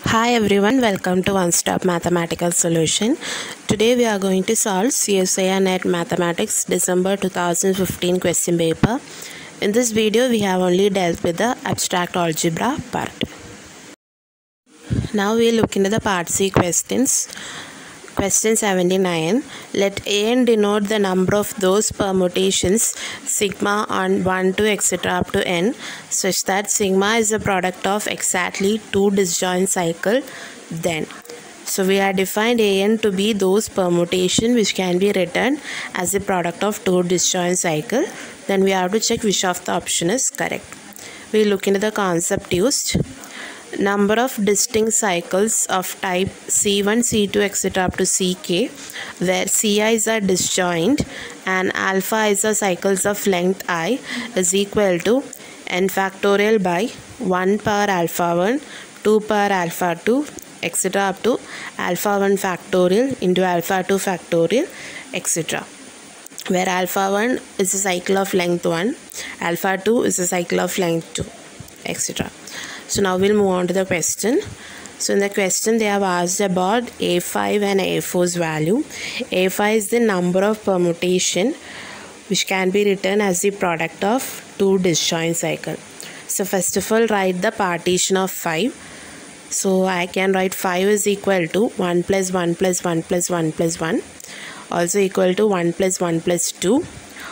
Hi everyone, welcome to One Stop Mathematical Solution. Today we are going to solve CSIR NET Mathematics December 2015 question paper. In this video we have only dealt with the abstract algebra part. Now we look into the part C questions. Question 79. Let An denote the number of those permutations sigma on 1 to etc. up to n such that sigma is a product of exactly two disjoint cycle then. So we have defined An to be those permutation which can be written as a product of two disjoint cycle. Then we have to check which of the option is correct. We look into the concept used. Number of distinct cycles of type C1, C2, etc. up to Ck, where Ci's are disjoint and alpha is the cycles of length I is equal to n factorial by 1 power alpha 1, 2 power alpha 2, etc. up to alpha 1 factorial into alpha 2 factorial, etc. Where alpha 1 is a cycle of length 1, alpha 2 is a cycle of length 2, etc. So now we'll move on to the question. So in the question they have asked about A5 and A4's value. A5 is the number of permutation which can be written as the product of two disjoint cycle. So first of all write the partition of 5. So I can write 5 is equal to 1 plus 1 plus 1 plus 1 plus 1. Also equal to 1 plus 1 plus 2,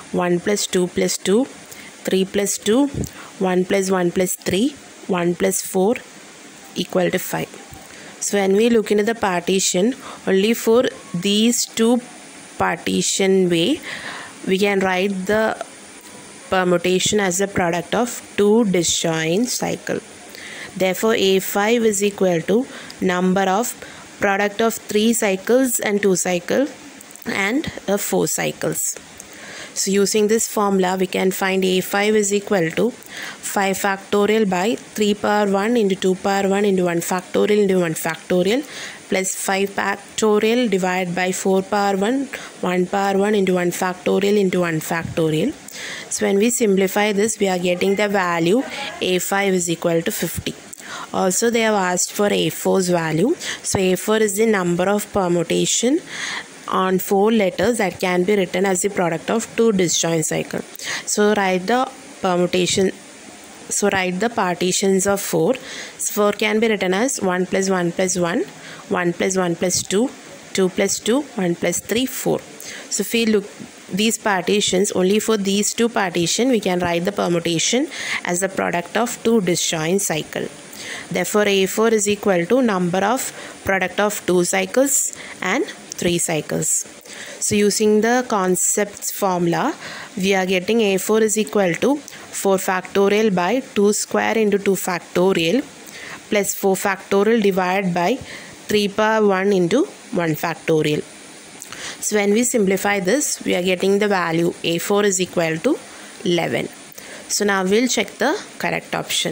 1 plus 2 plus 2, 3 plus 2, 1 plus 1 plus 3, 1 plus 4 equal to 5. So when we look into the partition, only for these two partition way we can write the permutation as a product of two disjoint cycle. Therefore A5 is equal to number of product of 3 cycles and 2 cycle and 4 cycles. So using this formula we can find A5 is equal to 5 factorial by 3 power 1 into 2 power 1 into 1 factorial into 1 factorial plus 5 factorial divided by 4 power 1, 1 power 1 into 1 factorial into 1 factorial. So when we simplify this we are getting the value A5 is equal to 50. Also they have asked for A4's value. So A4 is the number of permutation on 4 letters that can be written as the product of two disjoint cycle. So write the permutation. So write the partitions of 4. So 4 can be written as 1 plus 1 plus 1, 1 plus 1 plus 2, 2 plus 2, 1 plus 3, 4. So if we look these partitions, only for these two partition we can write the permutation as the product of two disjoint cycle. Therefore A4 is equal to number of product of 2 cycles and 3 cycles. So using the concepts formula we are getting A4 is equal to 4 factorial by 2 square into 2 factorial plus 4 factorial divided by 3 power 1 into 1 factorial. So when we simplify this we are getting the value A4 is equal to 11. So now we'll check the correct option.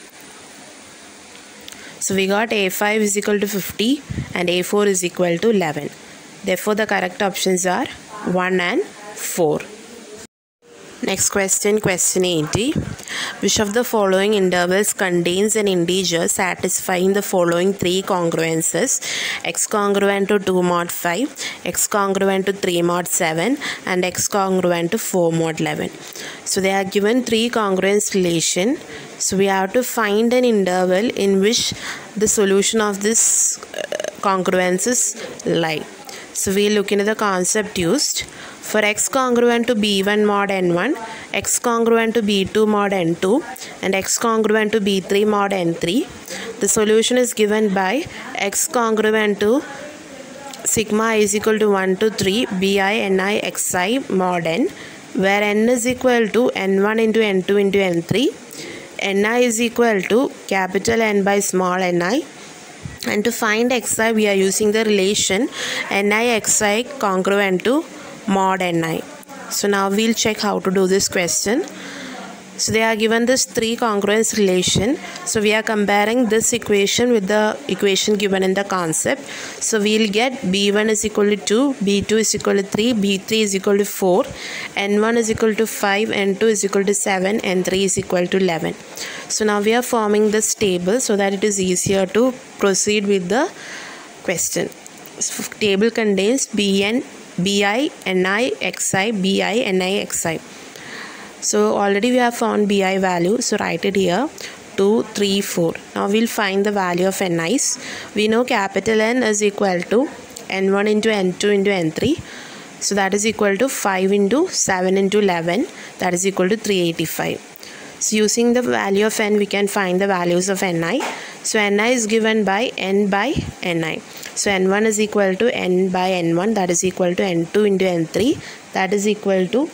So we got A5 is equal to 50 and A4 is equal to 11. Therefore the correct options are 1 and 4. Next question, question 80. Which of the following intervals contains an integer satisfying the following 3 congruences: x congruent to 2 mod 5, x congruent to 3 mod 7 and x congruent to 4 mod 11. So they are given 3 congruence relation. So we have to find an interval in which the solution of this congruences lie. So we look into the concept used. For x congruent to b1 mod n1, x congruent to b2 mod n2 and x congruent to b3 mod n3, the solution is given by x congruent to sigma I is equal to 1 to 3 bi ni xi mod n, where n is equal to n1 into n2 into n3, ni is equal to capital N by small ni, and to find xi we are using the relation ni xi congruent to mod ni. So now we'll check how to do this question. So they are given this 3 congruence relation. So we are comparing this equation with the equation given in the concept. So we will get b1 is equal to 2, b2 is equal to 3, b3 is equal to 4, n1 is equal to 5, n2 is equal to 7, n3 is equal to 11. So now we are forming this table so that it is easier to proceed with the question. So table contains bi, ni, xi, bi, ni, xi. So already we have found bi value, so write it here, 2, 3, 4. Now we'll find the value of ni's. We know capital N is equal to n1 into n2 into n3. So that is equal to 5 into 7 into 11, that is equal to 385. So using the value of n, we can find the values of ni. So ni is given by n by ni. So n1 is equal to n by n1, that is equal to n2 into n3, that is equal to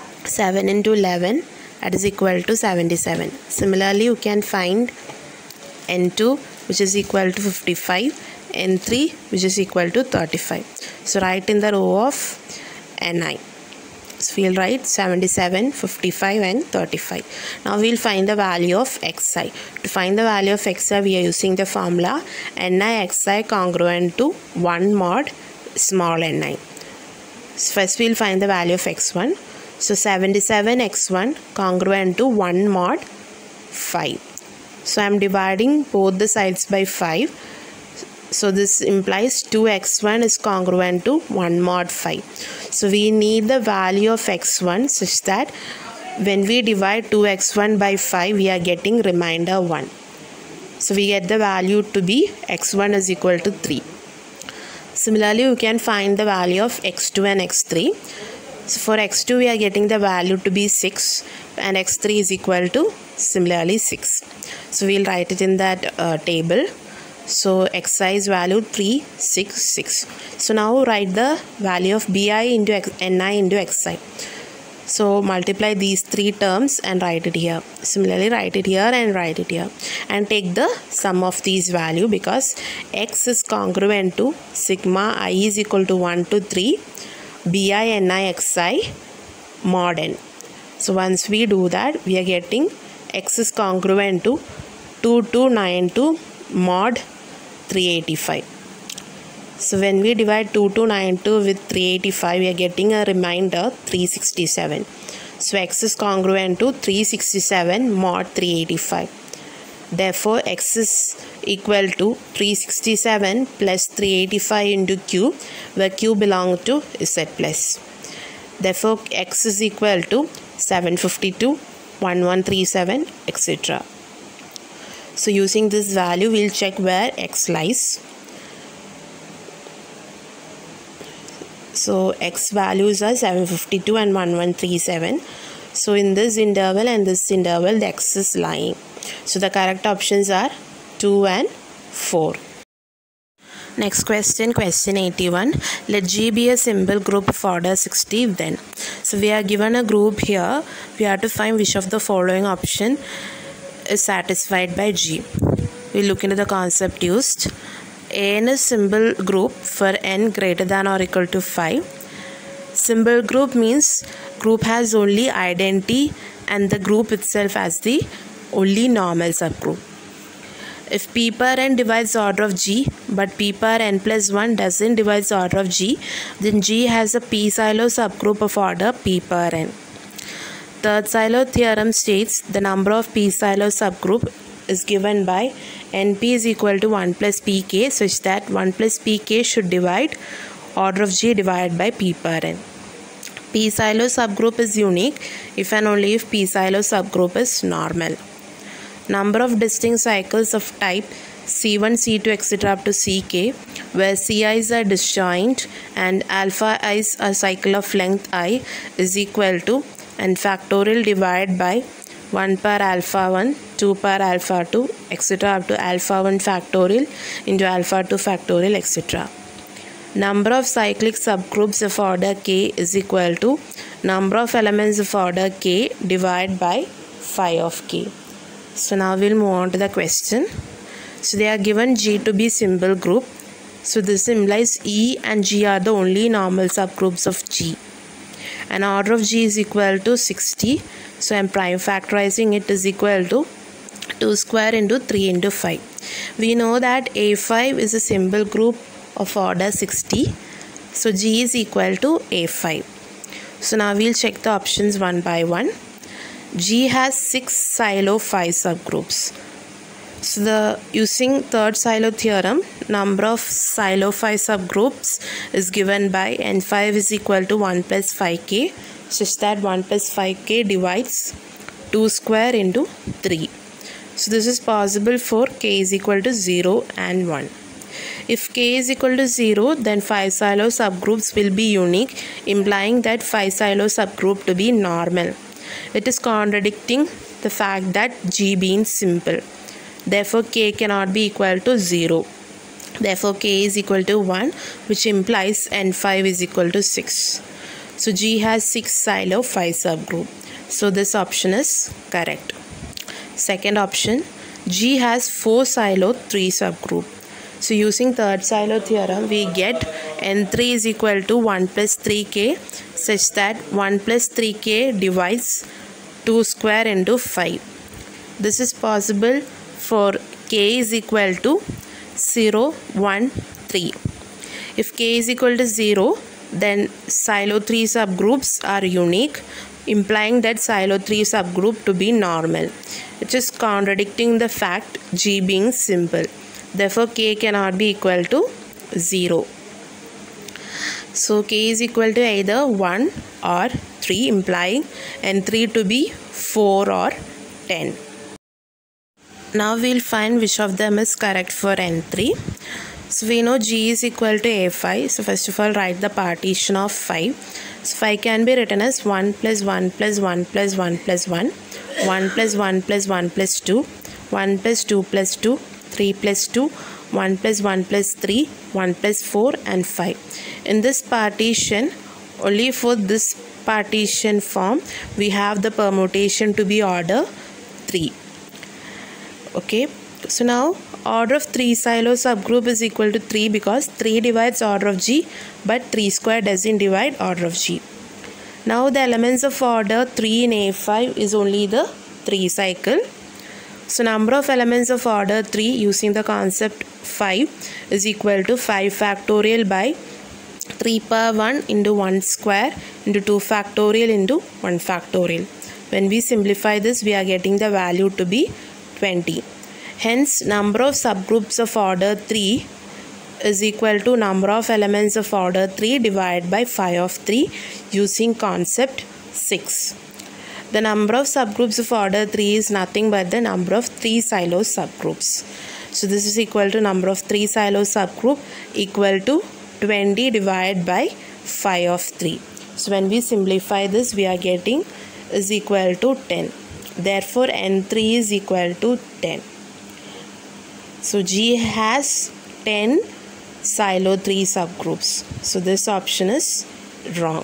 7 into 11, that is equal to 77. Similarly, you can find n2, which is equal to 55, n3, which is equal to 35. So write in the row of ni. So we'll write 77, 55 and 35. Now we'll find the value of xi. To find the value of xi, we are using the formula ni xi congruent to 1 mod small ni. So first we'll find the value of x1. So 77 x1 congruent to 1 mod 5. So I am dividing both the sides by 5. So this implies 2x1 is congruent to 1 mod 5. So we need the value of x1 such that when we divide 2x1 by 5, we are getting remainder 1. So we get the value to be x1 is equal to 3. Similarly, you can find the value of x2 and x3. So for x2, we are getting the value to be 6 and x3 is equal to similarly 6. So we'll write it in that table. So xi is value 3, 6, 6. So now write the value of bi into ni into xi. So multiply these 3 terms and write it here. Similarly, write it here and write it here. And take the sum of these value because x is congruent to sigma I is equal to 1 to 3 bi ni xi mod n. So once we do that, we are getting x is congruent to 2292 mod 385. So when we divide 2292 with 385, we are getting a remainder 367. So x is congruent to 367 mod 385. Therefore, x is equal to 367 plus 385 into q, where q belongs to z plus. Therefore, x is equal to 752, 1137, etc. So using this value, we'll check where x lies. So x values are 752 and 1137. So in this interval and this interval, the x is lying. So the correct options are 2 and 4. Next question, question 81. Let G be a simple group of order 60 then. So we are given a group here. We have to find which of the following option is satisfied by G. We look into the concept used. N is symbol group for n greater than or equal to 5. Symbol group means group has only identity and the group itself has the only normal subgroup. If P per n divides the order of G but P per n plus 1 doesn't divide the order of G, then G has a P-Silo subgroup of order P per n. Third Silo theorem states the number of P-Silo subgroup is given by NP is equal to 1 plus Pk such that 1 plus Pk should divide order of G divided by P per n. P-Silo subgroup is unique if and only if P-Silo subgroup is normal. Number of distinct cycles of type C1, C2, etc. up to Ck, where Ci's are disjoint and alpha i's a cycle of length I is equal to and factorial divided by 1 per alpha 1, 2 per alpha 2, etc. up to alpha 1 factorial into alpha 2 factorial, etc. Number of cyclic subgroups of order k is equal to number of elements of order k divided by phi of k. So now we'll move on to the question. So they are given G to be symbol group. So this implies E and G are the only normal subgroups of G. And order of G is equal to 60. So I'm prime factorizing it is equal to 2 square into 3 into 5. We know that A5 is a symbol group of order 60. So G is equal to A5. So now we'll check the options one by one. G has 6 silo 5 subgroups. So using third silo theorem, number of silo 5 subgroups is given by N5 is equal to 1 plus 5k, such that 1 plus 5k divides 2 square into 3. So this is possible for k is equal to 0 and 1. If k is equal to 0, then 5 silo subgroups will be unique, implying that 5 silo subgroup to be normal. It is contradicting the fact that G being simple. Therefore, k cannot be equal to 0. Therefore, k is equal to 1, which implies N5 is equal to 6. So, G has 6 silo 5 subgroup. So, this option is correct. Second option, G has 4 silo 3 subgroup. So, using third silo theorem, we get N3 is equal to 1 plus 3k, such that 1 plus 3k divides 2 square into 5. This is possible for k is equal to 0, 1, 3. If k is equal to 0, then silo 3 subgroups are unique, implying that silo 3 subgroup to be normal, which is contradicting the fact G being simple. Therefore, k cannot be equal to 0. So, k is equal to either 1 or 3, implying N3 to be 4 or 10. Now we'll find which of them is correct for N3. So we know G is equal to A5. So first of all, write the partition of 5. So 5 can be written as 1 plus 1 plus 1 plus 1 plus 1, 1 plus 1 plus 1 plus 2, 1 plus 2 plus 2, 3 plus 2, 1 plus 1 plus 3, 1 plus 4 and 5. In this partition, only for this partition form, we have the permutation to be order 3. Okay, so now order of 3 silo subgroup is equal to 3 because 3 divides order of G, but 3 square doesn't divide order of G. Now the elements of order 3 in A5 is only the 3 cycle. So number of elements of order 3 using the concept 5 is equal to 5 factorial by 3 power 1 into 1 square into 2 factorial into 1 factorial. When we simplify this, we are getting the value to be 20. Hence, number of subgroups of order 3 is equal to number of elements of order 3 divided by phi of 3 using concept 6. The number of subgroups of order 3 is nothing but the number of 3 silo subgroups. So, this is equal to number of 3 silo subgroup equal to 20 divided by phi of 3. So, when we simplify this, we are getting is equal to 10. Therefore, N3 is equal to 10. So, G has 10 silo 3 subgroups. So, this option is wrong.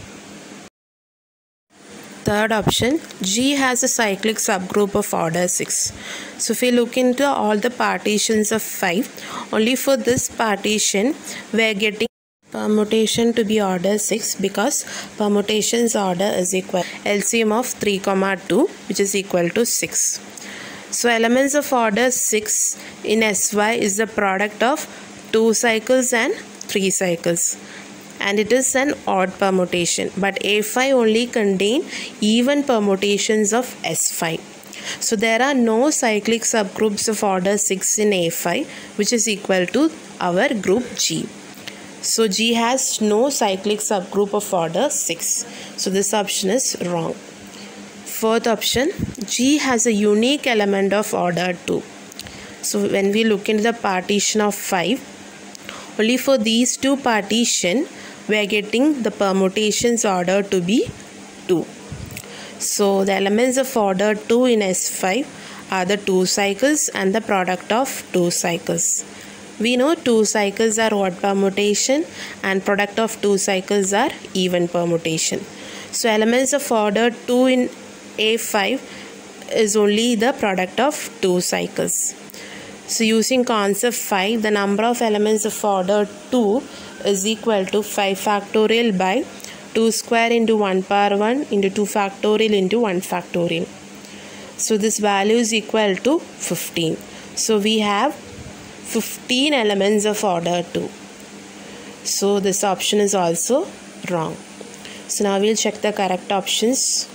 Third option, G has a cyclic subgroup of order 6. So, if we look into all the partitions of 5, only for this partition, we are getting permutation to be order 6 because permutation's order is equal LCM of 3, 2 which is equal to 6. So elements of order 6 in SY is the product of 2 cycles and 3 cycles, and it is an odd permutation, but A5 only contain even permutations of S5. So there are no cyclic subgroups of order 6 in A5, which is equal to our group G. So G has no cyclic subgroup of order 6. So this option is wrong. Fourth option, G has a unique element of order 2. So when we look into the partition of 5, only for these two partition, we are getting the permutations order to be 2. So the elements of order 2 in S5 are the 2 cycles and the product of 2 cycles. We know 2 cycles are odd permutation and product of 2 cycles are even permutation. So elements of order 2 in A5 is only the product of 2 cycles. So using concept 5, the number of elements of order 2 is equal to 5 factorial by 2 square into 1 power 1 into 2 factorial into 1 factorial. So this value is equal to 15. So we have 15 elements of order 2. So this option is also wrong. So now we'll check the correct options.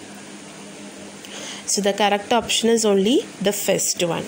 So the correct option is only the first one.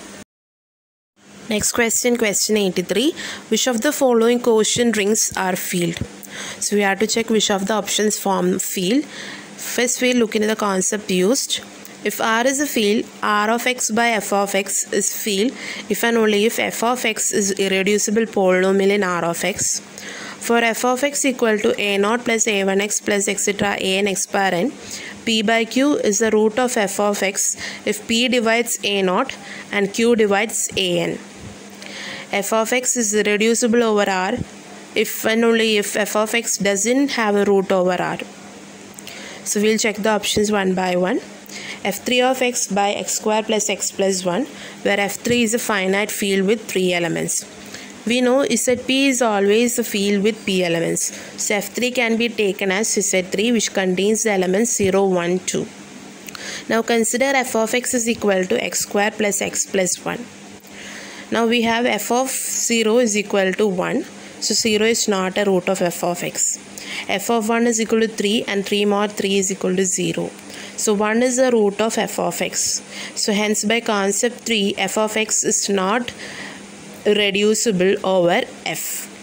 Next question, question 83. Which of the following quotient rings are field? So we have to check which of the options form field. First we'll look into the concept used. If R is a field, R of x by f of x is field if and only if f of x is irreducible polynomial in R of x. For f of x equal to a0 plus a1x plus etc. an x power n, p by q is the root of f of x if p divides a0 and q divides an. F of x is reducible over R if and only if f of x doesn't have a root over R. So we'll check the options one by one. f3 of x by x square plus x plus 1, where f3 is a finite field with 3 elements. We know Zp is always a field with p elements. So f3 can be taken as Z3 which contains the elements 0, 1, 2. Now consider f of x is equal to x square plus x plus 1. Now we have f of 0 is equal to 1. So 0 is not a root of f of x. F of 1 is equal to 3 and 3 mod 3 is equal to 0. So 1 is the root of f of x. So hence by concept 3, f of x is not reducible over f.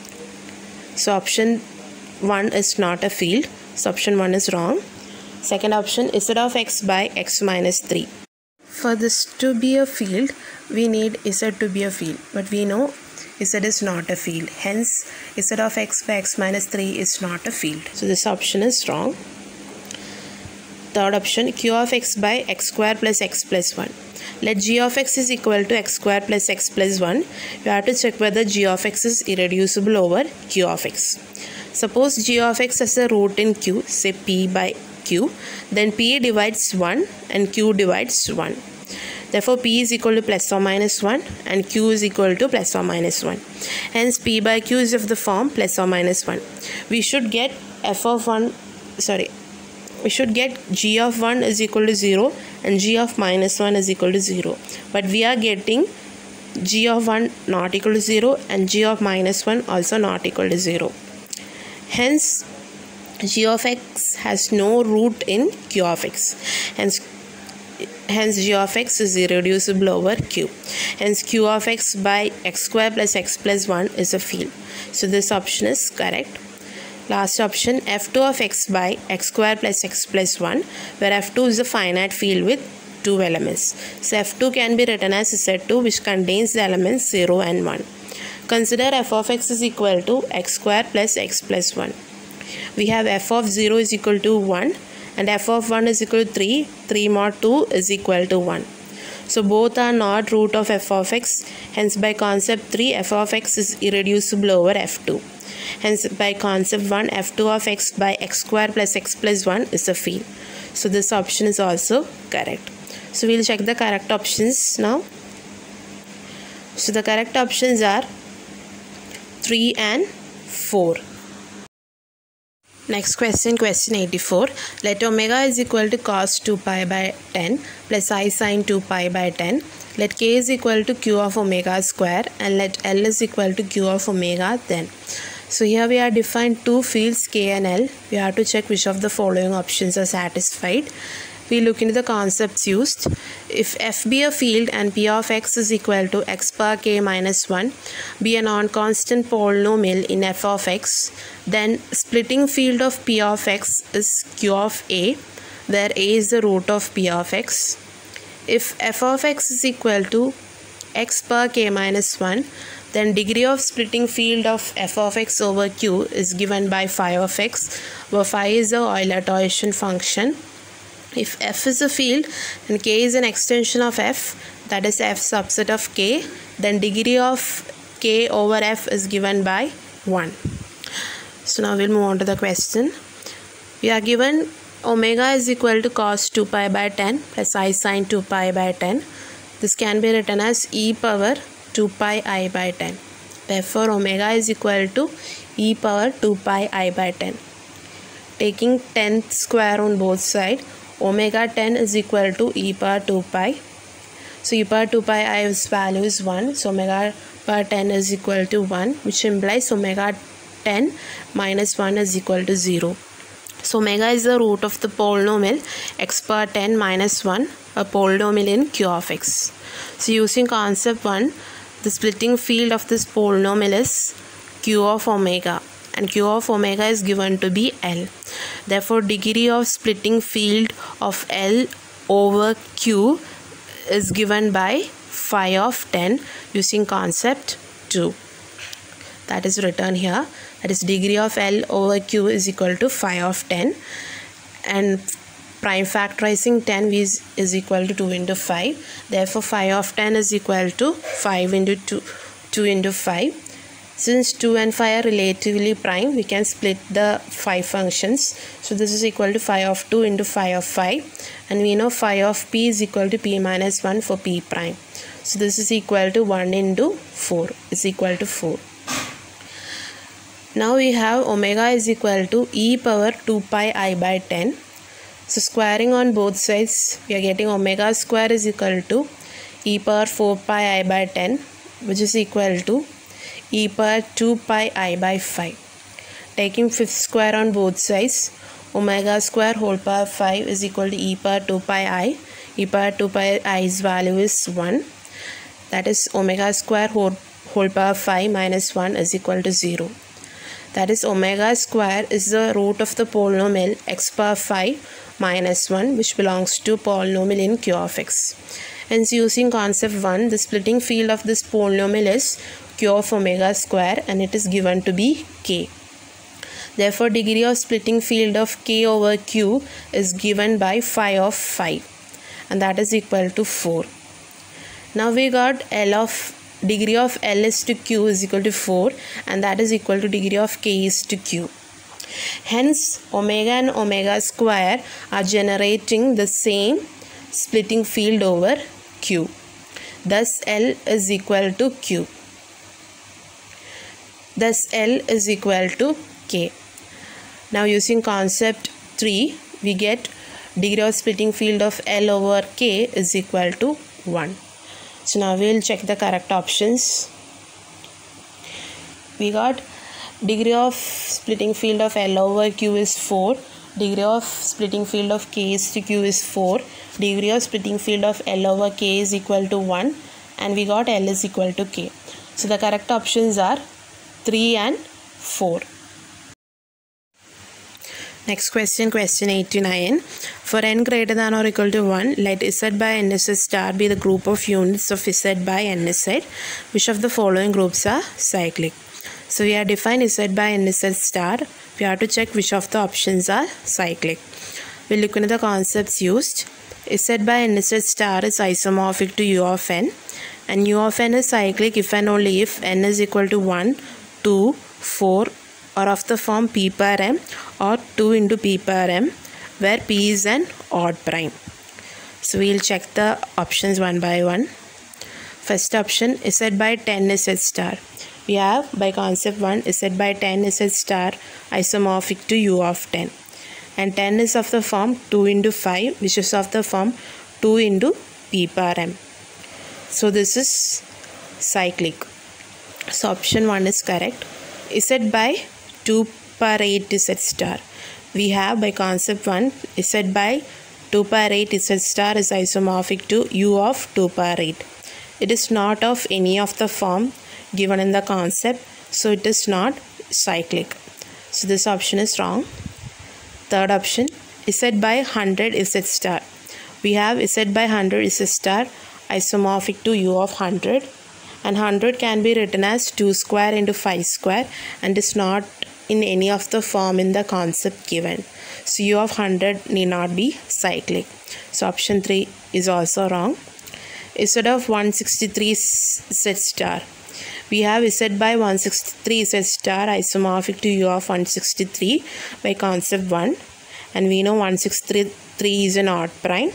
So option 1 is not a field. So option 1 is wrong. Second option, z of x by x minus 3. For this to be a field, we need z to be a field. But we know z is not a field. Hence, z of x by x minus 3 is not a field. So this option is wrong. Third option, q of x by x square plus x plus 1. Let g of x is equal to x square plus x plus 1. You have to check whether g of x is irreducible over q of x. Suppose g of x has a root in q, say p by q. Then p divides 1 and q divides 1. Therefore, p is equal to plus or minus 1 and q is equal to plus or minus 1. Hence, p by q is of the form plus or minus 1. We should get we should get g of 1 is equal to 0 and g of minus 1 is equal to 0. But we are getting g of 1 not equal to 0 and g of minus 1 also not equal to 0. Hence, g of x has no root in q of x. Hence g of x is irreducible over q. Hence q of x by x square plus x plus 1 is a field. So this option is correct. Last option, f2 of x by x square plus x plus 1, where f2 is a finite field with 2 elements. So f2 can be written as z2 which contains the elements 0 and 1. Consider f of x is equal to x square plus x plus 1. We have f of 0 is equal to 1 and f of 1 is equal to 3. 3 mod 2 is equal to 1. So both are not root of f of x. Hence by concept 3, f of x is irreducible over f2. Hence by concept 1, f2 of x by x square plus x plus 1 is a field. So this option is also correct. So we'll check the correct options now. So the correct options are 3 and 4. Next question, question 84. Let omega is equal to cos 2 pi by 10 plus I sin 2 pi by 10. Let k is equal to q of omega square and let L is equal to q of omega then. So here we have defined two fields k and L. We have to check which of the following options are satisfied. We look into the concepts used. If f be a field and p of x is equal to x power k minus 1 be a non-constant polynomial in f of x, then splitting field of p of x is q of a, where a is the root of p of x. If f of x is equal to x power k minus 1, then degree of splitting field of f of x over q is given by phi of x, where phi is the Euler-Torschian function. If f is a field and k is an extension of f, that is f subset of k, then degree of k over f is given by 1. So now we'll move on to the question. We are given omega is equal to cos 2 pi by 10 plus I sin 2 pi by 10. This can be written as e power 2 pi I by 10. Therefore, omega is equal to e power 2 pi I by 10. taking 10th square on both sides, omega 10 is equal to e power 2 pi. So e power 2 pi i's value is 1. So omega power 10 is equal to 1, which implies omega 10 minus 1 is equal to 0. So omega is the root of the polynomial x power 10 minus 1, a polynomial in Q of x. So using concept 1, the splitting field of this polynomial is Q of omega, and Q of omega is given to be L. Therefore, degree of splitting field of L over Q is given by phi of 10 using concept 2. That is written here. That is degree of L over Q is equal to phi of 10, and prime factorizing 10 is equal to 2 into 5. Therefore, phi of 10 is equal to 5 into 2 into 5. Since 2 and 5 are relatively prime, we can split the phi functions. So this is equal to phi of 2 into phi of 5, and we know phi of p is equal to p minus 1 for p prime. So this is equal to 1 into 4 is equal to 4. Now we have omega is equal to e power 2 pi I by 10. So squaring on both sides, we are getting omega square is equal to e power 4 pi I by 10, which is equal to e power 2 pi I by 5. Taking fifth square on both sides, omega square whole power 5 is equal to e power 2 pi I. E power 2 pi i's value is 1. That is omega square whole power 5 minus 1 is equal to 0. That is omega square is the root of the polynomial x power 5 minus 1, which belongs to polynomial in Q of x. Hence, using concept 1, the splitting field of this polynomial is Q of omega square, and it is given to be k. Therefore, degree of splitting field of k over q is given by phi of 5, and that is equal to 4. Now we got degree of L is to Q is equal to 4, and that is equal to degree of K is to Q. Hence, omega and omega square are generating the same splitting field over Q. Thus, L is equal to Q. Thus, L is equal to K. Now, using concept 3, we get degree of splitting field of L over K is equal to 1. So now we will check the correct options. We got degree of splitting field of L over Q is 4. Degree of splitting field of K is to Q is 4. Degree of splitting field of L over K is equal to 1. And we got L is equal to K. So the correct options are 3 and 4. Next question, question 89. For n greater than or equal to 1, let Z by NZ star be the group of units of Z by NZ. Which of the following groups are cyclic? So we have defined Z by NZ star. We have to check which of the options are cyclic. We'll look into the concepts used. Z by NZ star is isomorphic to U of n, and U of n is cyclic if and only if n is equal to 1, 2, 4, or of the form p per m or 2 into p per m, where p is an odd prime. So we'll check the options one by one. First option, Z by 10 Z star. We have by concept 1, Z by 10 Z star isomorphic to U of 10. And 10 is of the form 2 into 5, which is of the form 2 into p per m. So this is cyclic. So option 1 is correct. Z by 2 per 8 Z star. We have by concept 1, Z by 2 per 8 Z star is isomorphic to U of 2 per 8. It is not of any of the form given in the concept, so it is not cyclic. So this option is wrong. Third option, Z by 100 Z star. We have Z by 100 Z star isomorphic to U of 100, and 100 can be written as 2 square into 5 square and is not in any of the form in the concept given. So U of 100 need not be cyclic. So option 3 is also wrong. Z of 163 Z star. We have Z by 163 Z star isomorphic to U of 163 by concept 1, and we know 163 is an odd prime.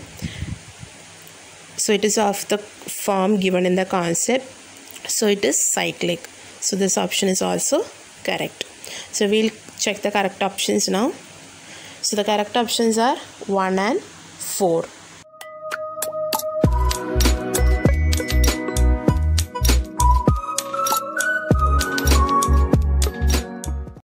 So it is of the form given in the concept, so it is cyclic. So this option is also correct. So we'll check the correct options now. So the correct options are 1 and 4.